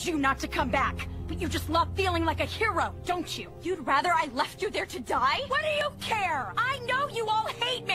you not to come back. But you just love feeling like a hero, don't you? You'd rather I left you there to die? What do you care? I know you all hate me!